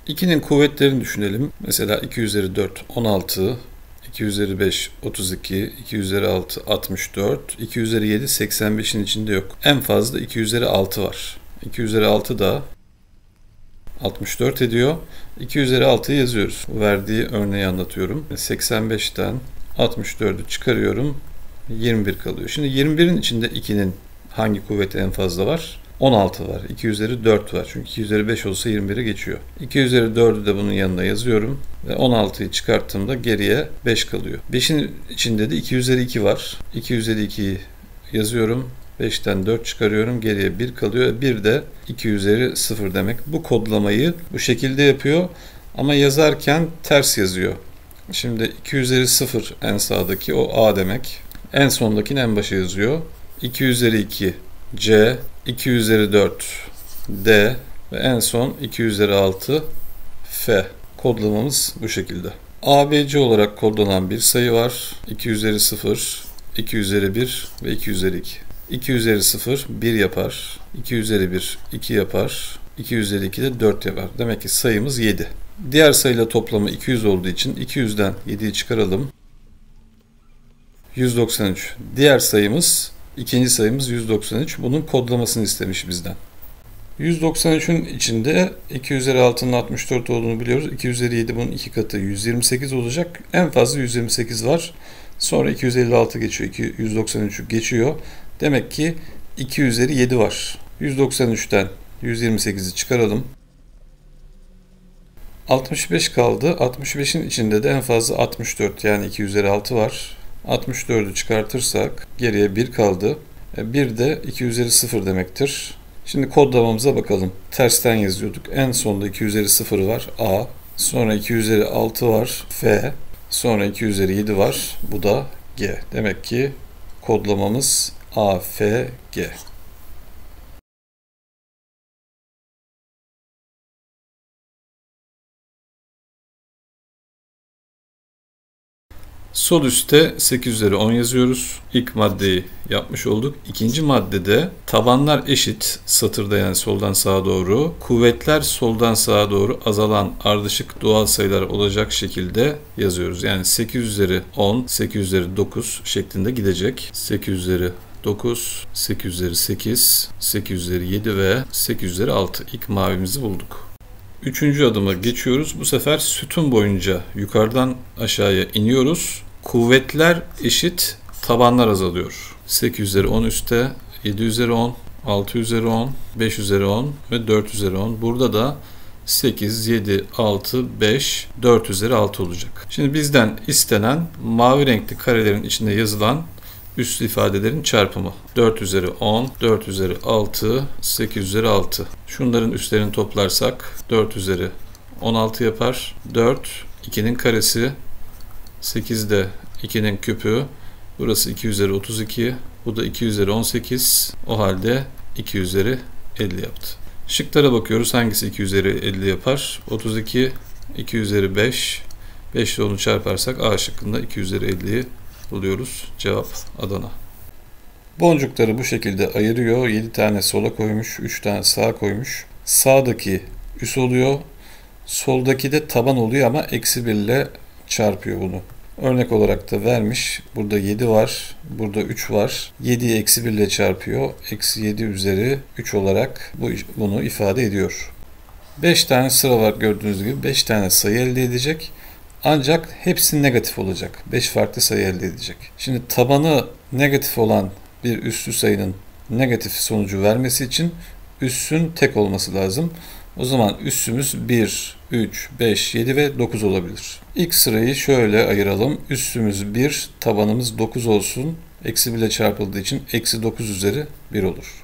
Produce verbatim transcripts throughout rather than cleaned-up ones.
ikinin kuvvetlerini düşünelim. Mesela iki üzeri dört on altı, iki üzeri beş otuz iki, iki üzeri altı altmış dört, iki üzeri yedi seksen beşin içinde yok. En fazla iki üzeri altı var. iki üzeri altı da altmış dört ediyor. iki üzeri altıyı yazıyoruz. Verdiği örneği anlatıyorum. seksen beşten altmış dördü çıkarıyorum. yirmi bir kalıyor. Şimdi yirmi birin içinde ikinin hangi kuvveti en fazla var? on altı var. iki üzeri dört var. Çünkü iki üzeri beş olsa yirmi biri geçiyor. iki üzeri dördü de bunun yanına yazıyorum. Ve on altıyı çıkarttığımda geriye beş kalıyor. beşin içinde de iki üzeri iki var. iki üzeri ikiyi yazıyorum. beşten dört çıkarıyorum. Geriye bir kalıyor. bir de iki üzeri sıfır demek. Bu kodlamayı bu şekilde yapıyor. Ama yazarken ters yazıyor. Şimdi iki üzeri sıfır en sağdaki o A demek. En sondakini en başa yazıyor. iki üzeri iki C, iki üzeri dört D ve en son iki üzeri altı F. Kodlamamız bu şekilde. A B C olarak kodlanan bir sayı var. iki üzeri sıfır, iki üzeri bir ve iki üzeri iki. iki üzeri sıfır bir yapar. iki üzeri bir iki yapar. iki üzeri iki de dört yapar. Demek ki sayımız yedi. Diğer sayıyla toplamı iki yüz olduğu için iki yüzden yediyi çıkaralım. yüz doksan üç. Diğer sayımız, ikinci sayımız yüz doksan üç. Bunun kodlamasını istemiş bizden. yüz doksan üçün içinde iki üzeri altının altmış dört olduğunu biliyoruz. iki üzeri yedi bunun iki katı yüz yirmi sekiz olacak. En fazla yüz yirmi sekiz var. Sonra iki yüz elli altı geçiyor. yüz doksan üçü geçiyor. Demek ki iki üzeri yedi var. yüz doksan üçten yüz yirmi sekizi çıkaralım. altmış beş kaldı. altmış beşin içinde de en fazla altmış dört yani iki üzeri altı var. altmış dördü çıkartırsak geriye bir kaldı. bir de iki üzeri sıfır demektir. Şimdi kodlamamıza bakalım. Tersten yazıyorduk. En sonda iki üzeri sıfır var. A. Sonra iki üzeri altı var. F. Sonra iki üzeri yedi var. Bu da G. Demek ki kodlamamız A, F, G. Sol üstte sekiz üzeri on yazıyoruz. İlk maddeyi yapmış olduk. İkinci maddede tabanlar eşit, satırda yani soldan sağa doğru, kuvvetler soldan sağa doğru azalan ardışık doğal sayılar olacak şekilde yazıyoruz. Yani sekiz üzeri on, sekiz üzeri dokuz şeklinde gidecek. sekiz üzeri dokuz, sekiz üzeri sekiz, sekiz üzeri yedi ve sekiz üzeri altı. İlk mavimizi bulduk. Üçüncü adıma geçiyoruz. Bu sefer sütun boyunca yukarıdan aşağıya iniyoruz. Kuvvetler eşit, tabanlar azalıyor. sekiz üzeri on üstte, yedi üzeri on, altı üzeri on, beş üzeri on ve dört üzeri on. Burada da sekiz, yedi, altı, beş, dört üzeri altı olacak. Şimdi bizden istenen mavi renkli karelerin içinde yazılan üslü ifadelerin çarpımı. dört üzeri on, dört üzeri altı, sekiz üzeri altı. Şunların üstlerini toplarsak dört üzeri on altı yapar. dört, ikinin karesi, sekiz de ikinin küpü. Burası iki üzeri otuz iki, bu da iki üzeri on sekiz. O halde iki üzeri elli yaptı. Şıklara bakıyoruz. Hangisi iki üzeri elli yapar? otuz iki, iki üzeri beş. beş ile onu çarparsak A şıkkında iki üzeri elliyi buluyoruz. Cevap Adana. Boncukları bu şekilde ayırıyor. yedi tane sola koymuş, üç tane sağa koymuş. Sağdaki üs oluyor. Soldaki de taban oluyor ama eksi bir ile çarpıyor bunu. Örnek olarak da vermiş. Burada yedi var. Burada üç var. yediyi eksi bir ile çarpıyor. Eksi yedi üzeri üç olarak bu, bunu ifade ediyor. beş tane sıra var gördüğünüz gibi. beş tane sayı elde edecek. Ancak hepsi negatif olacak. beş farklı sayı elde edecek. Şimdi tabanı negatif olan bir üslü sayının negatif sonucu vermesi için üssün tek olması lazım. O zaman üssümüz bir, üç, beş, yedi ve dokuz olabilir. İlk sırayı şöyle ayıralım. Üssümüz bir, tabanımız dokuz olsun. Eksi bir ile çarpıldığı için eksi dokuz üzeri bir olur.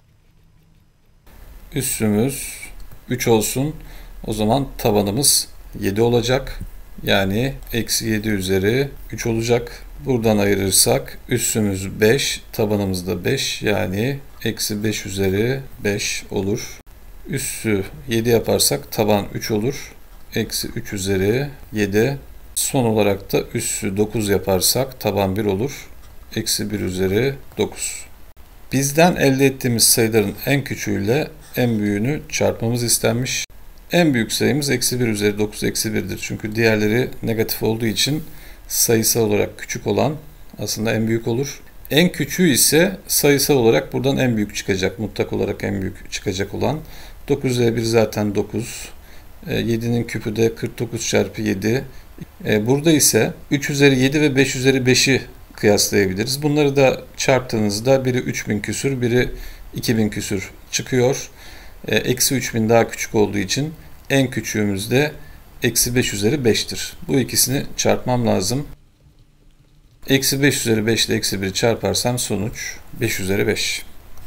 Üssümüz üç olsun. O zaman tabanımız yedi olacak. Yani eksi yedi üzeri üç olacak. Buradan ayırırsak üssümüz beş, tabanımız da beş. Yani eksi beş üzeri beş olur. Üssü yedi yaparsak taban üç olur. Eksi üç üzeri yedi. Son olarak da üssü dokuz yaparsak taban bir olur. Eksi bir üzeri dokuz. Bizden elde ettiğimiz sayıların en küçüğüyle en büyüğünü çarpmamız istenmiş. En büyük sayımız eksi bir üzeri dokuz eksi bir'dir. Çünkü diğerleri negatif olduğu için sayısal olarak küçük olan aslında en büyük olur. En küçüğü ise sayısal olarak buradan en büyük çıkacak. Mutlak olarak en büyük çıkacak olan. dokuz üzeri bir zaten dokuz. yedi'nin küpü de kırk dokuz çarpı yedi. Burada ise üç üzeri yedi ve beş üzeri beş'i kıyaslayabiliriz. Bunları da çarptığınızda biri üç bin küsür, biri iki bin küsür çıkıyor. Eksi üç bin daha küçük olduğu için en küçüğümüz de eksi beş üzeri beş'tir. Bu ikisini çarpmam lazım. Eksi beş üzeri beş ile eksi bir'i çarparsam sonuç beş üzeri beş.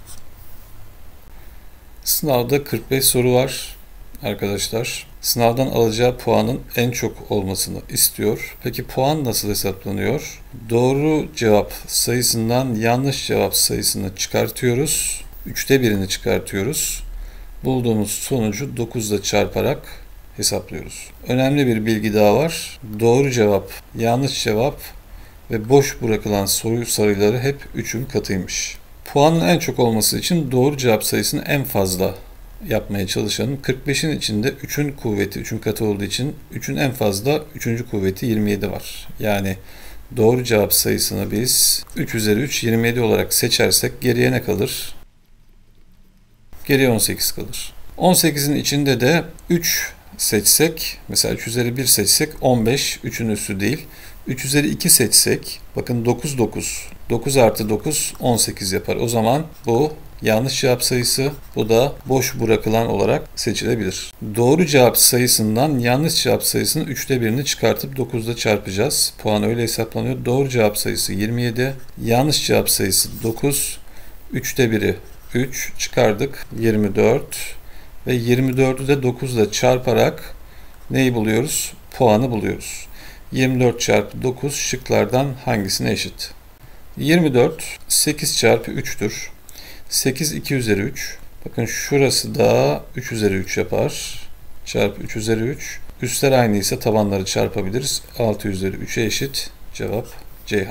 Sınavda kırk beş soru var arkadaşlar. Sınavdan alacağı puanın en çok olmasını istiyor. Peki puan nasıl hesaplanıyor? Doğru cevap sayısından yanlış cevap sayısını çıkartıyoruz. üçte birini çıkartıyoruz. Bulduğumuz sonucu dokuz ile çarparak hesaplıyoruz. Önemli bir bilgi daha var. Doğru cevap, yanlış cevap ve boş bırakılan soru sayıları hep üçün katıymış. Puanın en çok olması için doğru cevap sayısını en fazla yapmaya çalışalım. kırk beş'in içinde üçün kuvveti, üçün katı olduğu için üçün en fazla üçüncü kuvveti yirmi yedi var. Yani doğru cevap sayısını biz üç üzeri üç, yirmi yedi olarak seçersek geriye ne kalır? Geriye on sekiz kalır. on sekiz'in içinde de üç seçsek, mesela üç üzeri bir seçsek on beş, üçün üssü değil. üç üzeri iki seçsek, bakın dokuz, dokuz. dokuz artı dokuz, on sekiz yapar. O zaman bu yanlış cevap sayısı, bu da boş bırakılan olarak seçilebilir. Doğru cevap sayısından yanlış cevap sayısının üçte birini çıkartıp dokuz ile çarpacağız. Puan öyle hesaplanıyor. Doğru cevap sayısı yirmi yedi, yanlış cevap sayısı dokuz, üçte biri üç çıkardık, yirmi dört ve yirmi dört'ü de dokuz ile çarparak neyi buluyoruz? Puanı buluyoruz. yirmi dört çarpı dokuz şıklardan hangisine eşit? yirmi dört sekiz çarpı üç'tür. sekiz iki üzeri üç. Bakın şurası da üç üzeri üç yapar. Çarpı üç üzeri üç. Üstler aynı ise tabanları çarpabiliriz. altı üzeri üç'e eşit. Cevap Ceyhan.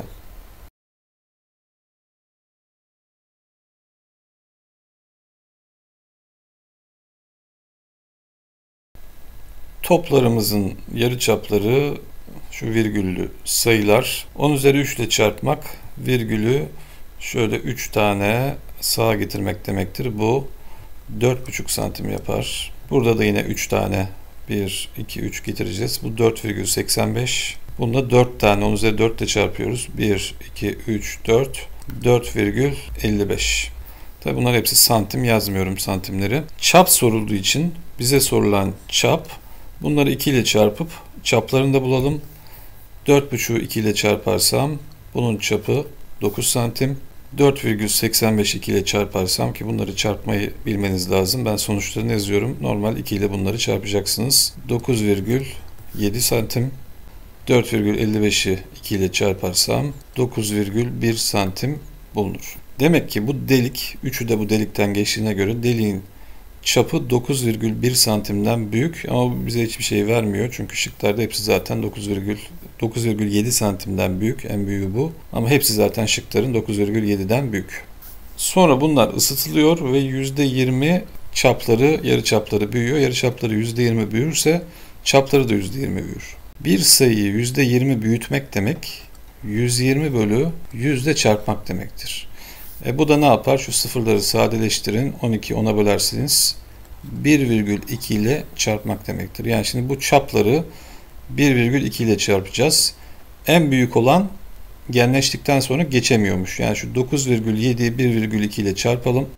Toplarımızın yarıçapları şu virgüllü sayılar. on üzeri üç ile çarpmak, virgülü şöyle üç tane sağa getirmek demektir. Bu dört buçuk santim yapar. Burada da yine üç tane bir, iki, üç getireceğiz. Bu dört virgül seksen beş. Bunda dört tane on üzeri dört ile çarpıyoruz. bir, iki, üç, dört. dört virgül elli beş. Tabi bunlar hepsi santim, yazmıyorum santimleri. Çap sorulduğu için bize sorulan çap, bunları iki ile çarpıp çaplarını da bulalım. dört buçuğu iki ile çarparsam bunun çapı dokuz santim. dört virgül seksen beş iki ile çarparsam, ki bunları çarpmayı bilmeniz lazım. Ben sonuçlarını yazıyorum. Normal iki ile bunları çarpacaksınız. dokuz virgül yedi santim. dört virgül elli beş'i iki ile çarparsam dokuz virgül bir santim bulunur. Demek ki bu delik, üçü de bu delikten geçtiğine göre deliğin çapı dokuz virgül bir santimden büyük, ama bu bize hiçbir şey vermiyor. Çünkü şıklarda hepsi zaten dokuz virgül yedi santimden büyük. En büyüğü bu. Ama hepsi zaten şıkların dokuz virgül yedi'den büyük. Sonra bunlar ısıtılıyor ve yüzde yirmi çapları, yarı çapları büyüyor. Yarı çapları yüzde yirmi büyürse çapları da yüzde yirmi büyür. Bir sayıyı yüzde yirmi büyütmek demek, yüz yirmi bölü yüzde çarpmak demektir. E bu da ne yapar? Şu sıfırları sadeleştirin. on iki ona bölersiniz. bir virgül iki ile çarpmak demektir. Yani şimdi bu çapları bir virgül iki ile çarpacağız. En büyük olan genleştikten sonra geçemiyormuş. Yani şu dokuz virgül yedi'yi bir virgül iki ile çarpalım.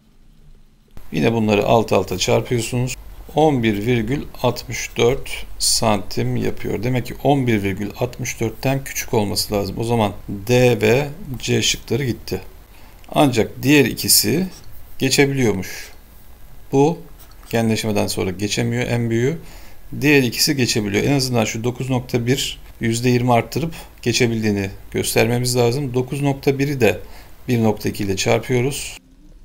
Yine bunları alt alta çarpıyorsunuz. on bir virgül altmış dört santim yapıyor. Demek ki on bir virgül altmış dört'ten küçük olması lazım. O zaman D ve C şıkları gitti. Ancak diğer ikisi geçebiliyormuş. Bu genleşmeden sonra geçemiyor, en büyüğü. Diğer ikisi geçebiliyor. En azından şu dokuz nokta bir yüzde yirmi arttırıp geçebildiğini göstermemiz lazım. dokuz nokta bir'i de bir nokta iki ile çarpıyoruz.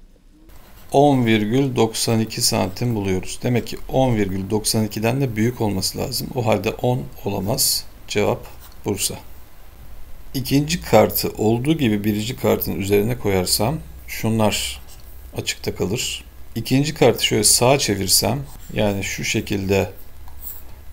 on virgül doksan iki santim buluyoruz. Demek ki on virgül doksan iki'den de büyük olması lazım. O halde on olamaz. Cevap Bursa. İkinci kartı olduğu gibi birinci kartın üzerine koyarsam şunlar açıkta kalır. İkinci kartı şöyle sağa çevirsem, yani şu şekilde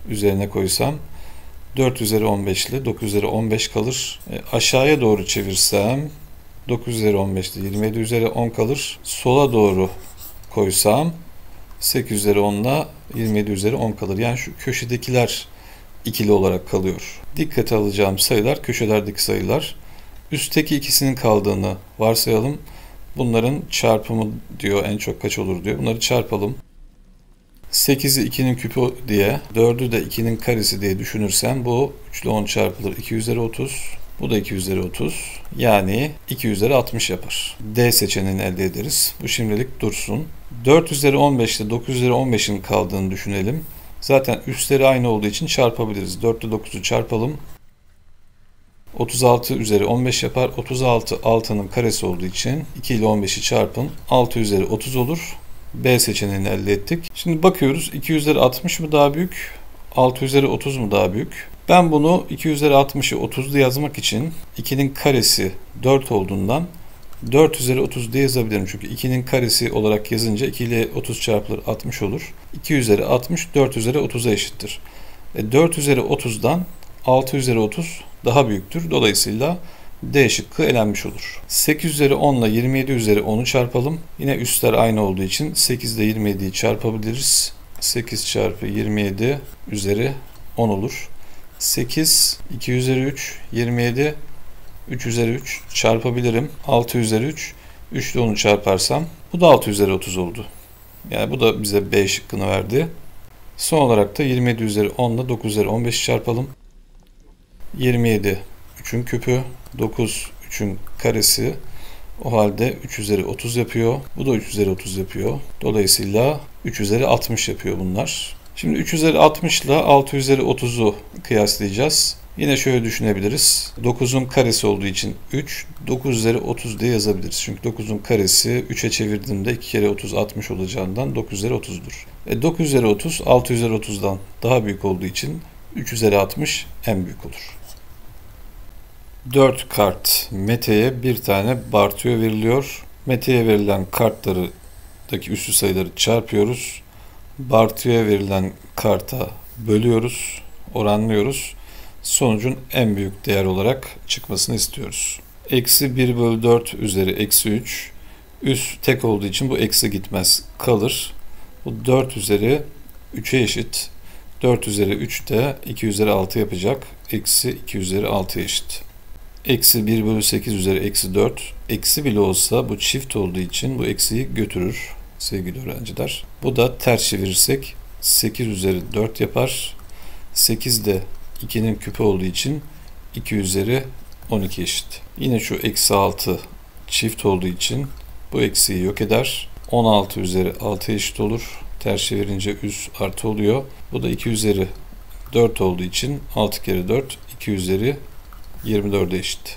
üzerine koysam dört üzeri on beş ile dokuz üzeri on beş kalır. E, aşağıya doğru çevirsem dokuz üzeri on beş ile yirmi yedi üzeri on kalır. Sola doğru koysam sekiz üzeri on ile yirmi yedi üzeri on kalır. Yani şu köşedekiler ikili olarak kalıyor. Dikkate alacağım sayılar köşelerdeki sayılar. Üstteki ikisinin kaldığını varsayalım. Bunların çarpımı diyor, en çok kaç olur diyor. Bunları çarpalım. sekizi ikinin küpü diye, dördü de ikinin karesi diye düşünürsem bu üç ile on çarpılır. iki üzeri otuz. Bu da iki üzeri otuz. Yani iki üzeri altmış yapar. D seçeneğini elde ederiz. Bu şimdilik dursun. dört üzeri on beş ile dokuz üzeri on beşin kaldığını düşünelim. Zaten üstleri aynı olduğu için çarpabiliriz. dört ile dokuzu çarpalım. otuz altı üzeri on beş yapar. otuz altı altının karesi olduğu için iki ile on beşi çarpın. altı üzeri otuz olur. B seçeneğini elde ettik. Şimdi bakıyoruz. iki üzeri altmış mı daha büyük? altı üzeri otuz mu daha büyük? Ben bunu iki üzeri altmışı otuzlu yazmak için ikinin karesi dört olduğundan dört üzeri otuz diye yazabilirim. Çünkü ikinin karesi olarak yazınca iki ile otuz çarpılır altmış olur. iki üzeri altmış dört üzeri otuza eşittir. E dört üzeri otuzdan altı üzeri otuz daha büyüktür. Dolayısıyla D şıkkı elenmiş olur. sekiz üzeri on ile yirmi yedi üzeri onu çarpalım. Yine üstler aynı olduğu için sekiz ile yirmi yediyi çarpabiliriz. sekiz çarpı yirmi yedi üzeri on olur. sekiz, iki üzeri üç, yirmi yedi, üç üzeri üç çarpabilirim. altı üzeri üç, üç ile onu çarparsam bu da altı üzeri otuz oldu. Yani bu da bize B şıkkını verdi. Son olarak da yirmi yedi üzeri on ile dokuz üzeri on beşi çarpalım. yirmi yedi üçün küpü, dokuz üçün karesi. O halde üç üzeri otuz yapıyor. Bu da üç üzeri otuz yapıyor. Dolayısıyla üç üzeri altmış yapıyor bunlar. Şimdi üç üzeri altmış ile altı üzeri otuzu kıyaslayacağız. Yine şöyle düşünebiliriz. dokuzun karesi olduğu için üç, dokuz üzeri otuz diye yazabiliriz. Çünkü dokuzun karesi üçe çevirdiğimde iki kere otuz altmış olacağından dokuz üzeri otuzdur. E dokuz üzeri otuz altı üzeri otuzdan daha büyük olduğu için üç üzeri altmış en büyük olur. dört kart Mete'ye bir tane Bartu'ya veriliyor. Mete'ye verilen kartlardaki üslü sayıları çarpıyoruz. Bartu'ya verilen karta bölüyoruz, oranlıyoruz. Sonucun en büyük değer olarak çıkmasını istiyoruz. Eksi bir bölü dört üzeri eksi üç. Üst tek olduğu için bu eksi gitmez, kalır. Bu dört üzeri üçe eşit. dört üzeri üç de iki üzeri altı yapacak. Eksi iki üzeri altıya eşit. Eksi bir bölü sekiz üzeri eksi dört. Eksi bile olsa bu çift olduğu için bu eksiyi götürür sevgili öğrenciler. Bu da ters çevirirsek sekiz üzeri dört yapar. sekiz de ikinin küpü olduğu için iki üzeri on iki eşit. Yine şu eksi altı çift olduğu için bu eksiyi yok eder. on altı üzeri altı eşit olur. Ters çevirince üst artı oluyor. Bu da iki üzeri dört olduğu için altı kere dört iki üzeri yirmi dörde eşit.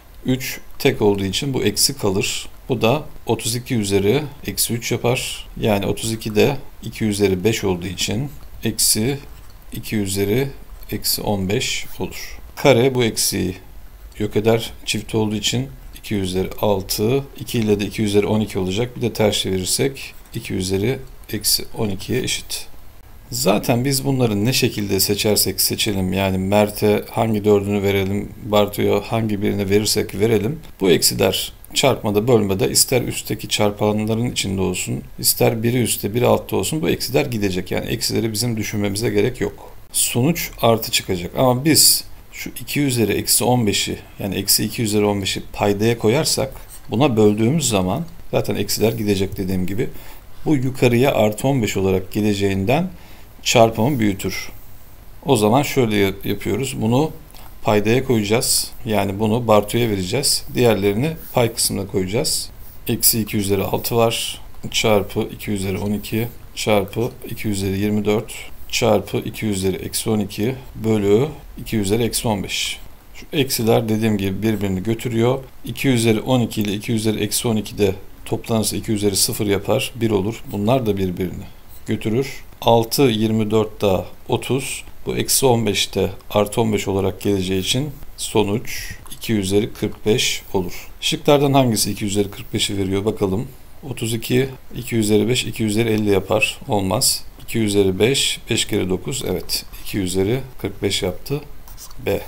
üç tek olduğu için bu eksi kalır. Bu da otuz iki üzeri eksi üç yapar. Yani otuz iki de iki üzeri beş olduğu için eksi iki üzeri eksi on beş olur. Kare bu eksiği yok eder. Çift olduğu için iki üzeri altı. iki ile de iki üzeri on iki olacak. Bir de ters çevirirsek iki üzeri eksi on ikiye eşit. Zaten biz bunları ne şekilde seçersek seçelim, yani Mert'e hangi dördünü verelim, Bartu'ya hangi birini verirsek verelim, bu eksiler çarpmada bölmede ister üstteki çarpanların içinde olsun, ister biri üstte biri altta olsun, bu eksiler gidecek. Yani eksileri bizim düşünmemize gerek yok. Sonuç artı çıkacak. Ama biz şu iki üzeri eksi on beşi, yani eksi iki üzeri on beşi paydaya koyarsak, buna böldüğümüz zaman zaten eksiler gidecek dediğim gibi. Bu yukarıya artı on beş olarak geleceğinden çarpımı büyütür. O zaman şöyle yapıyoruz. Bunu paydaya koyacağız. Yani bunu Bartu'ya vereceğiz. Diğerlerini pay kısmına koyacağız. Eksi iki üzeri altı var. Çarpı iki üzeri on iki. Çarpı iki üzeri yirmi dört. Çarpı iki üzeri eksi on iki. Bölü iki üzeri eksi on beş. Şu eksiler dediğim gibi birbirini götürüyor. iki üzeri on iki ile iki üzeri eksi on iki de toplanırsa iki üzeri sıfır yapar. bir olur. Bunlar da birbirini götürür. altı, yirmi dört daha otuz. Bu eksi on beşte artı on beş olarak geleceği için sonuç iki üzeri kırk beş olur. Şıklardan hangisi iki üzeri kırk beşi veriyor bakalım. otuz iki, iki üzeri beş, iki üzeri elli yapar. Olmaz. iki üzeri beş, beş kere dokuz, evet iki üzeri kırk beş yaptı. B.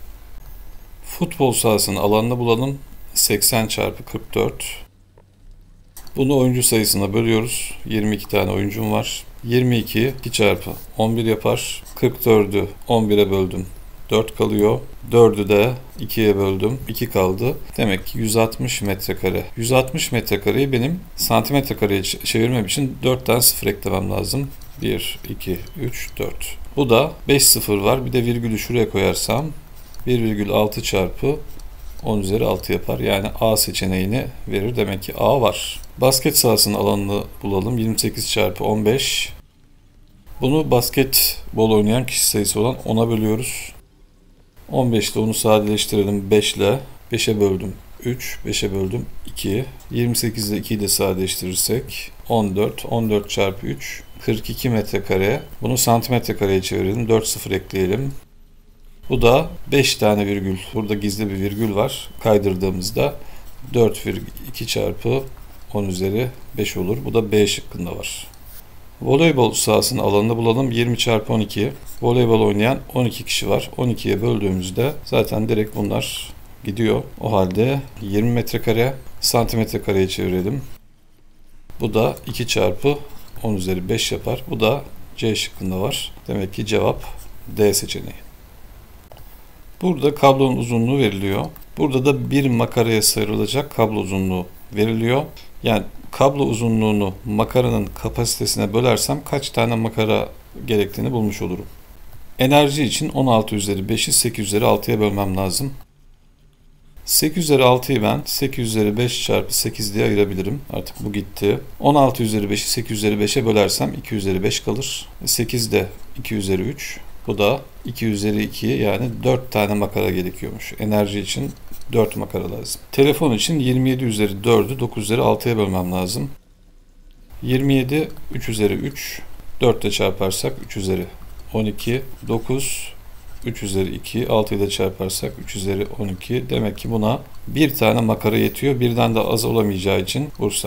Futbol sahasının alanını bulalım. seksen çarpı kırk dört. Bunu oyuncu sayısına bölüyoruz. yirmi iki tane oyuncum var. yirmi iki, iki çarpı on bir yapar. kırk dördü on bire böldüm. dört kalıyor. dördü de ikiye böldüm. iki kaldı. Demek ki yüz altmış metrekare. yüz altmış metrekareyi benim santimetre kareye çevirmem için dört tane sıfır eklemem lazım. bir, iki, üç, dört. Bu da beş sıfır var. Bir de virgülü şuraya koyarsam bir virgül altı çarpı on üzeri altı yapar. Yani A seçeneğini verir. Demek ki A var. Basket sahasının alanını bulalım. yirmi sekiz çarpı on beş. Bunu basketbol oynayan kişi sayısı olan ona bölüyoruz. on beşte onu sadeleştirelim beş ile. beşe böldüm üç, beşe böldüm iki. yirmi sekiz ile ikiyi de sadeleştirirsek on dört. on dört çarpı üç, kırk iki metrekare. Bunu santimetre kareye çevirelim. dört sıfır ekleyelim. Bu da beş tane virgül. Burada gizli bir virgül var. Kaydırdığımızda dört virgül iki çarpı on üzeri beş olur. Bu da B şıkkında var. Voleybol sahasının alanını bulalım. yirmi çarpı on iki. Voleybol oynayan on iki kişi var. on ikiye böldüğümüzde zaten direkt bunlar gidiyor. O halde yirmi metrekare, santimetre kareye çevirelim. Bu da iki çarpı on üzeri beş yapar. Bu da C şıkkında var. Demek ki cevap D seçeneği. Burada kablonun uzunluğu veriliyor. Burada da bir makaraya sarılacak kablo uzunluğu veriliyor. Yani kablo uzunluğunu makaranın kapasitesine bölersem kaç tane makara gerektiğini bulmuş olurum. Enerji için on altı üzeri beşi sekiz üzeri altıya bölmem lazım. sekiz üzeri altıyı ben sekiz üzeri beş çarpı sekiz diye ayırabilirim. Artık bu gitti. on altı üzeri beşi sekiz üzeri beşe bölersem iki üzeri beş kalır. sekiz de iki üzeri üç. Bu da iki üzeri iki, yani dört tane makara gerekiyormuş. Enerji için dört makara lazım. Telefon için yirmi yedi üzeri dördü dokuz üzeri altıya bölmem lazım. yirmi yedi üç üzeri üç. dört ile çarparsak üç üzeri on iki. dokuz üç üzeri iki. altı ile çarparsak üç üzeri on iki. Demek ki buna bir tane makara yetiyor. Birden de az olamayacağı için Bursa.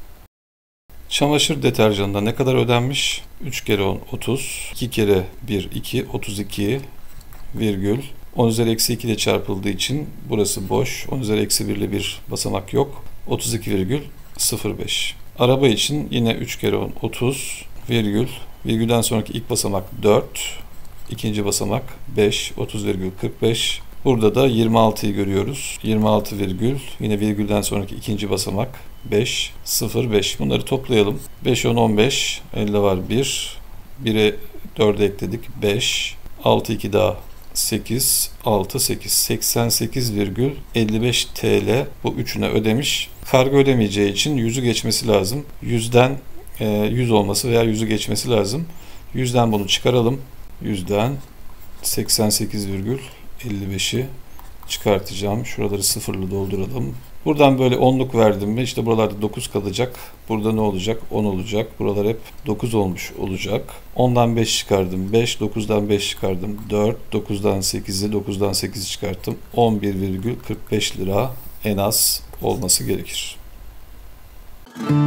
Çamaşır deterjanında ne kadar ödenmiş? üç kere on otuz. iki kere bir iki. otuz iki virgül. on üzeri eksi iki ile çarpıldığı için burası boş. on üzeri eksi bir ile bir basamak yok. otuz iki virgül sıfır beş. Araba için yine üç kere on otuz virgül. Virgülden sonraki ilk basamak dört. İkinci basamak beş. otuz virgül kırk beş. Burada da yirmi altıyı görüyoruz. yirmi altı virgül. Yine virgülden sonraki ikinci basamak beş. sıfır beş. Bunları toplayalım. beş on on beş. elde var bir. bire dörde ekledik. beş. altı iki daha sekiz. altı sekiz. seksen sekiz virgül elli beş TL bu üçüne ödemiş. Kargo ödemeyeceği için yüzü geçmesi lazım. yüzden yüz olması veya yüzü geçmesi lazım. yüzden bunu çıkaralım. yüzden seksen sekiz virgül elli beşi çıkartacağım. Şuraları sıfırlı dolduralım. Buradan böyle onluk verdim mi işte buralarda dokuz kalacak. Burada ne olacak? on olacak. Buralar hep dokuz olmuş olacak. ondan beş çıkardım. beş. dokuzdan beş çıkardım. dört. dokuzdan sekizi. dokuzdan sekizi çıkarttım. on bir virgül kırk beş lira en az olması gerekir.